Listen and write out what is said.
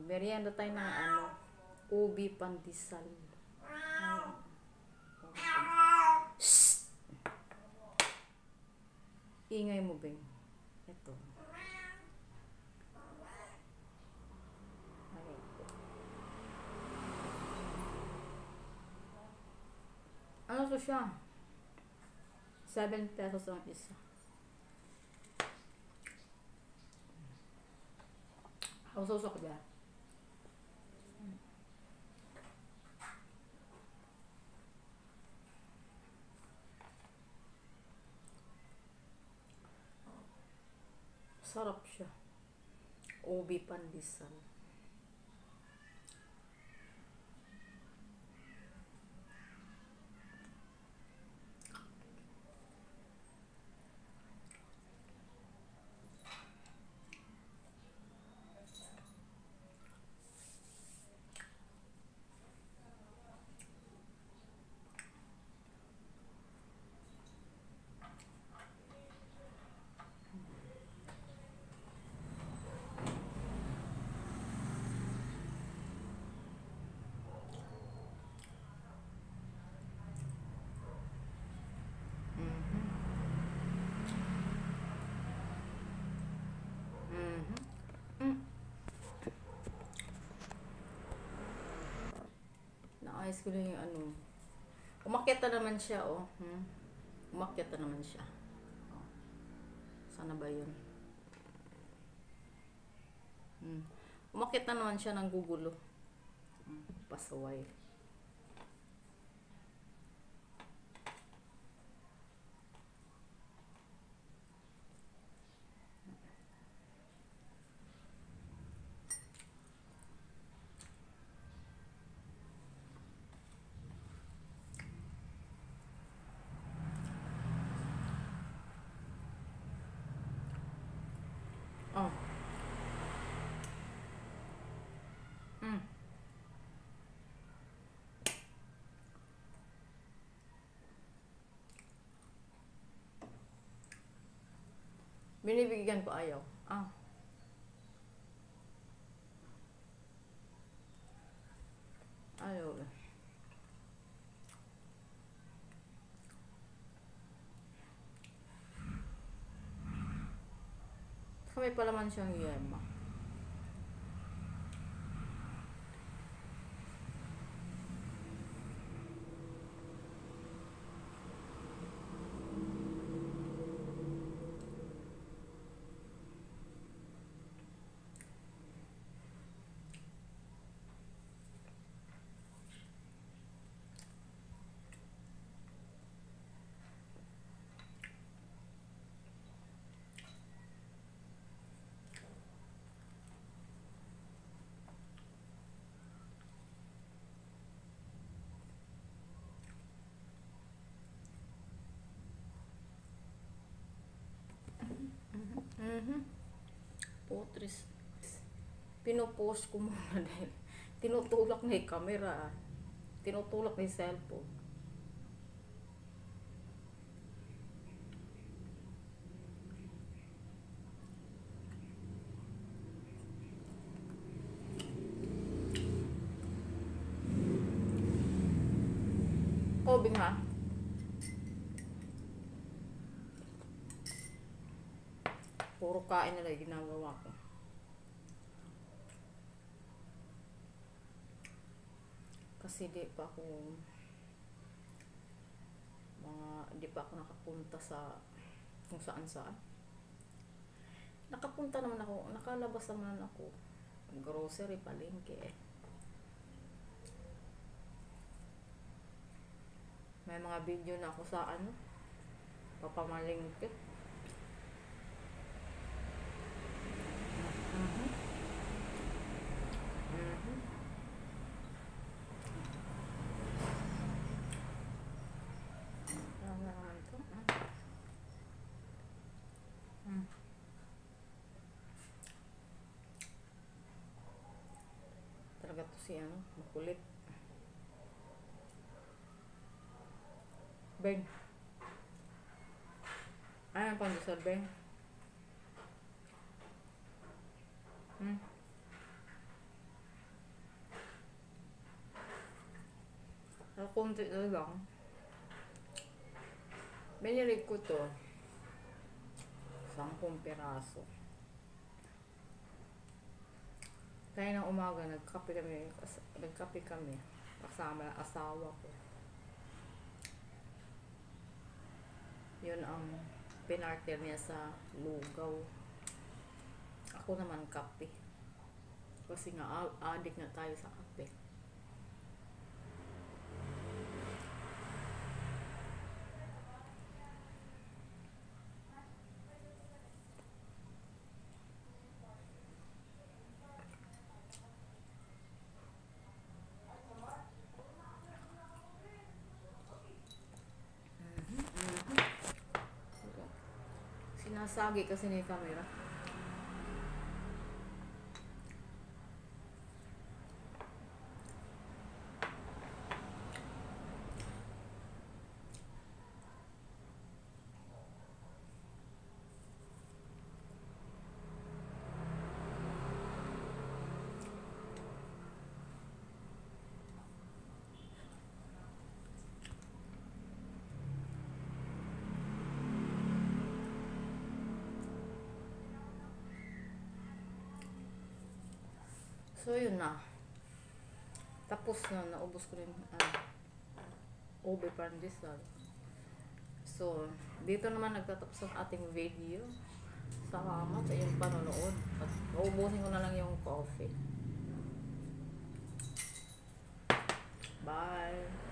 Merienda tayo ng ubi pandesal. Shhh! Ingay mo, Beng. Ito. Ano to siya? 7 pesos ang isa. Hausaw-saw ba? Sarap siya. Ubi pandesal. Naayos ko lang yung umakyat na naman siya, oh. Umakyat na naman siya. Oh. Sana ba yun? Umakyat na naman siya ng gugulo. Pasaway. Oh. Binibigyan ko, ayaw. Ayaw. May palaman siyang yema. Putris. Pinopost ko muna dahil tinutulak na yung camera. Tinutulak na yung cellphone. Kobing ha? Puro kain na lang ginagawa ko. Kasi di pa ako nakapunta sa kung saan saan. Nakapunta naman ako, nakalabas naman ako. Grocery, palengke eh. May mga video na ako sa papamalengke. Talaga to si makulit. Beng. Ayan pandesal, Beng. konti na lang. Binili ko to. 10 piraso. Kaya ng umaga, nagkape kami. Kasama ang asawa ko. Yun ang pinartner niya sa lugaw. Ako naman kape. Kasi nga, addict na tayo sa kape. Sinasagi kasi ni camera. So, yun na. Tapos na, naubos ko rin ube pandesal. So, dito naman nagtatapos ang ating video. Salamat sa iyong panonood. At uubusin ko na lang yung coffee. Bye!